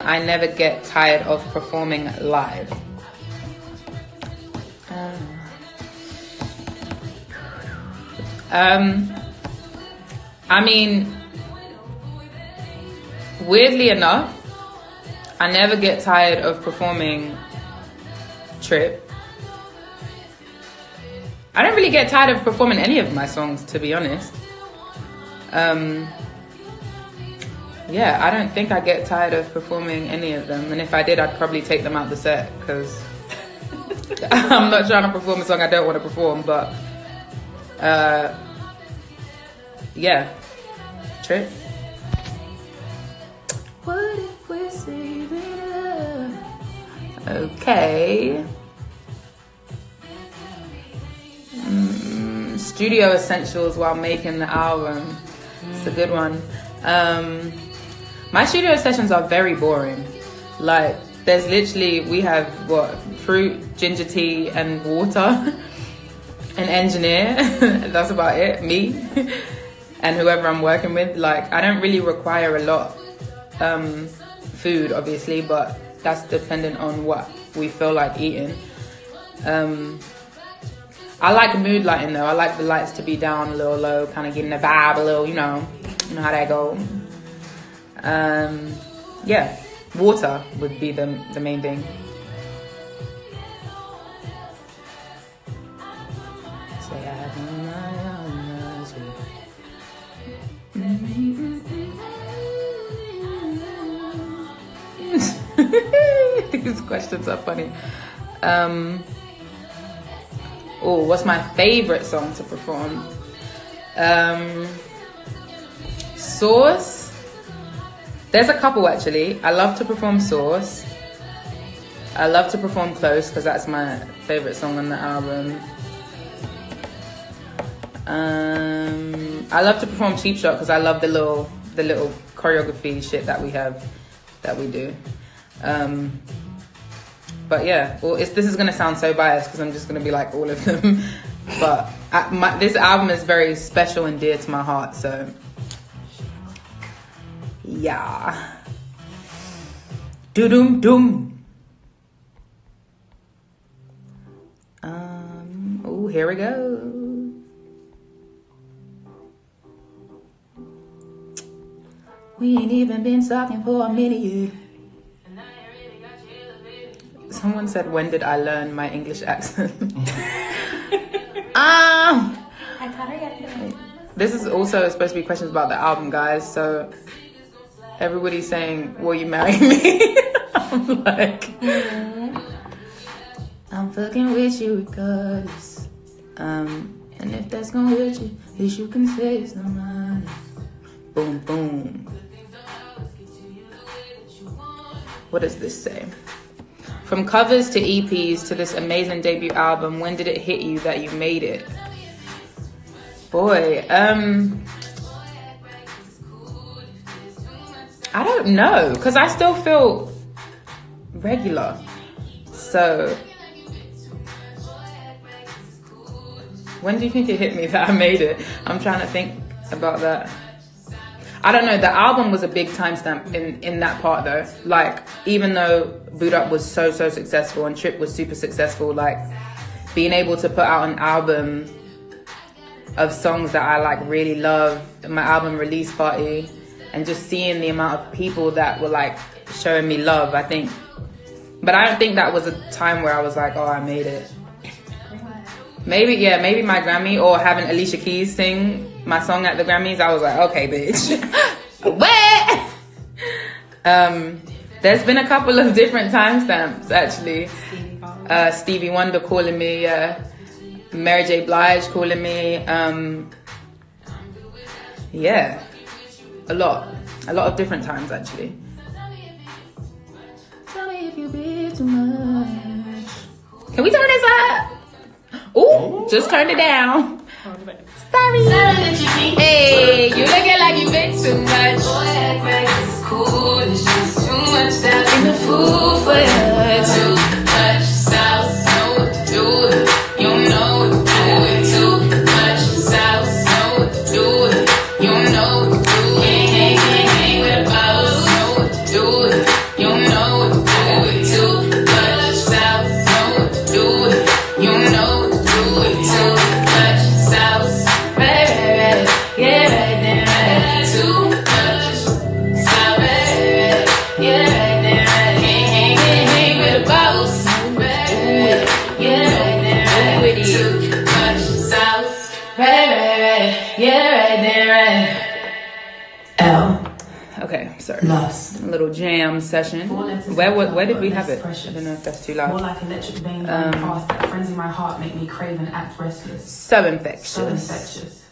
I never get tired of performing live. I mean, weirdly enough, I never get tired of performing Trip. I don't really get tired of performing any of my songs, to be honest. Yeah, I don't think I get tired of performing any of them. And if I did, I'd probably take them out the set, because I'm not trying to perform a song I don't want to perform. But yeah, Trip. What if we're saving love? Okay. Studio essentials while making the album. It's a good one. My studio sessions are very boring. Like, there's literally, we have what, fruit, ginger tea, and water. An engineer. That's about it. Me and whoever I'm working with. Like, I don't really require a lot. Food, obviously, but that's dependent on what we feel like eating. I like mood lighting though. I like the lights to be down a little low, kind of getting the vibe a little, you know how that go. Yeah, water would be the main thing. These questions are funny. Oh, what's my favorite song to perform? Sauce. There's a couple actually. I love to perform Sauce. I love to perform Close because that's my favorite song on the album. I love to perform Cheap Shot because I love the little choreography shit that we do. But yeah, well, this is gonna sound so biased because I'm just gonna be like all of them. But this album is very special and dear to my heart, so yeah. Doom doom. Oh, here we go. We ain't even been talking for a minute. Someone said, when did I learn my English accent? This is also supposed to be questions about the album, guys. So everybody's saying, will you marry me? I'm like, I'm fucking with you regardless. And if that's gonna hurt you, at least you can say something. Boom, boom. What does this say? From covers to EPs to this amazing debut album, when did it hit you that you made it? Boy, I don't know, because I still feel regular. So, when do you think it hit me that I made it? I'm trying to think about that. I don't know, the album was a big timestamp in that part though. Like, even though Boot Up was so successful and Trip was super successful, like, being able to put out an album of songs that I like really love, my album release party, and just seeing the amount of people that were like showing me love, I think. But I don't think that was a time where I was like, oh, I made it. Maybe my Grammy, or having Alicia Keys sing my song at the Grammys. I was like, okay, bitch. What? There's been a couple of different timestamps, actually. Stevie Wonder calling me, Mary J. Blige calling me. Yeah, a lot of different times, actually. Tell me if you be too much. Can we turn this up? Ooh, just turn it down. Sorry. Hey, you looking like you been too much. Boy, act like this is cool. It's just too much stuff in the food for you. Too much sauce, know what to do with it. You don't know what to do with it. Too much sauce, know what to do with it. You don't know what to do with it. Hang with a boss, know what to do with it. You don't Lust. A little jam session. Where did we have it? I don't know if that's too loud. More like electric veins running fast that frenzy my heart make me crave and act restless. So infectious. So infectious.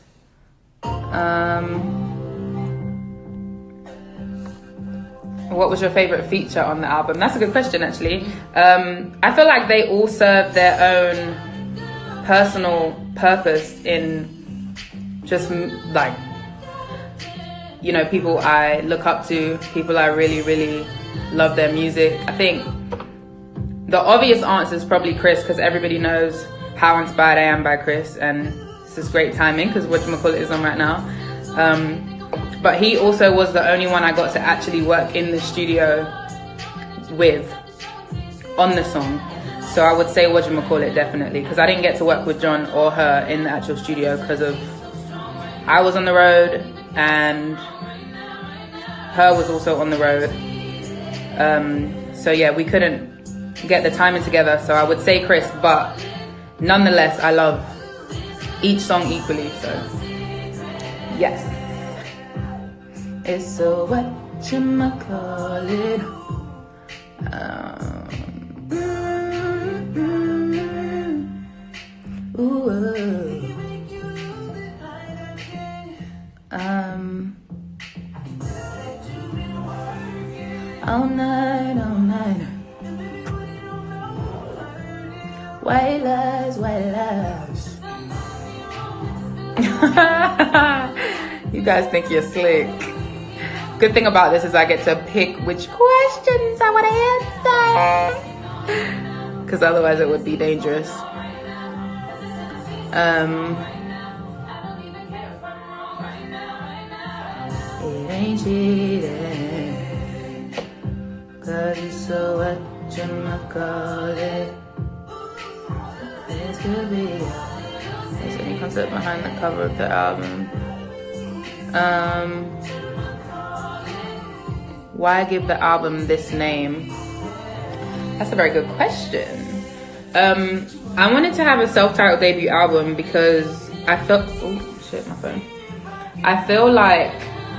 What was your favorite feature on the album? That's a good question, actually. I feel like they all serve their own personal purpose in just like, you know, people I look up to, people I really, really love their music. I think the obvious answer is probably Chris, because everybody knows how inspired I am by Chris, and this is great timing because whatchamacallit is on right now. But he also was the only one I got to actually work in the studio with on the song. So I would say whatchamacallit definitely, because I didn't get to work with John or her in the actual studio because of I was on the road and her was also on the road. So yeah, we couldn't get the timing together. So I would say Chris, but nonetheless, I love each song equally. So yes. It's so whatchamacallit. All night, all night. White lies, white lies. You guys think you're slick. Good thing about this is I get to pick which questions I want to answer, because otherwise it would be dangerous. It ain't cheating, cause it's so whatchamacallit. This could be. There's any concept behind the cover of the album. Why give the album this name? That's a very good question. I wanted to have a self-titled debut album because I felt, oh shit, my phone. I feel like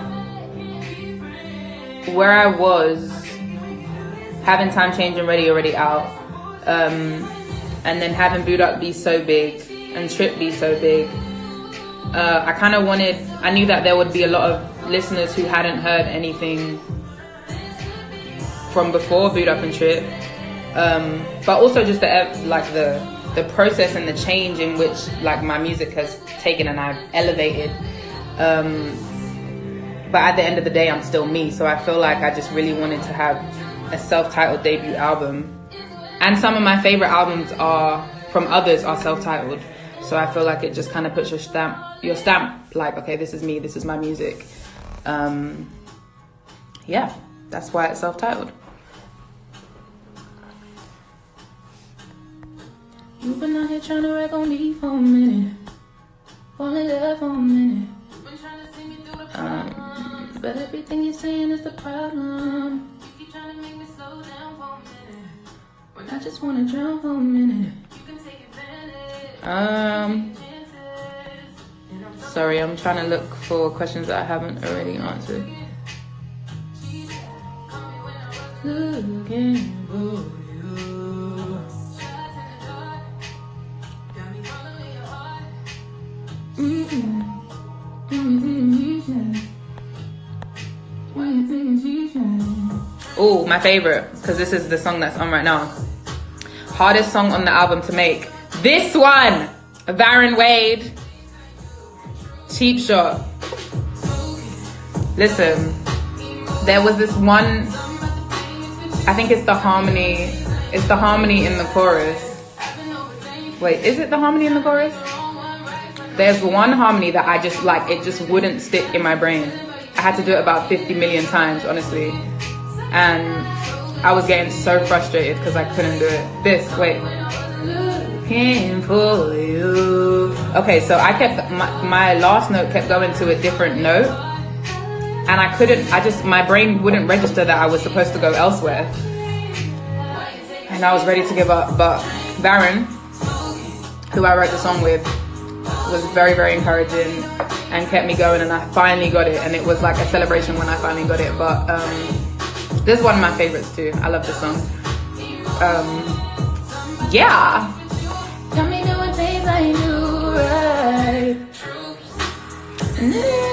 where I was, having Time Change and Ready Already Out, and then having Budak be so big and Trip be so big, I kind of wanted, I knew that there would be a lot of listeners who hadn't heard anything from before Budak and Trip, but also just the process and the change in which like my music has taken and I've elevated. But at the end of the day, I'm still me. So I feel like I just really wanted to have a self-titled debut album. And some of my favorite albums from others are self-titled. So I feel like it just kind of puts your stamp, like, okay, this is me, this is my music. Yeah, that's why it's self-titled. You've been out here trying to wreck on me for a minute. Falling love for a minute. But everything you're saying is the problem. You keep trying to make me slow down for a minute. When I just wanna drown for a minute. You can take advantage. Sorry, I'm trying to look for questions that I haven't already answered. Looking for you. Oh, my favorite, because this is the song that's on right now. Hardest song on the album to make. This one! Varon Wade. Cheap Shot. Listen, there was this one, I think it's the harmony. It's the harmony in the chorus. Wait, is it the harmony in the chorus? There's one harmony that I just like, it just wouldn't stick in my brain. I had to do it about 50 million times, honestly. And I was getting so frustrated because I couldn't do it. Wait. Looking for you. Okay, so I kept, my last note kept going to a different note. And I couldn't, my brain wouldn't register that I was supposed to go elsewhere. And I was ready to give up. But Varon, who I wrote the song with, was very, very encouraging and kept me going, and I finally got it, and it was like a celebration when I finally got it. But this is one of my favorites too. I love this song. Yeah. Tell me doing things I do right.